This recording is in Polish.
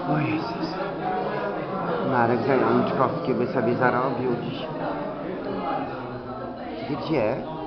O Jezus. Marek Zajączkowski by sobie zarobił dziś. Gdzie?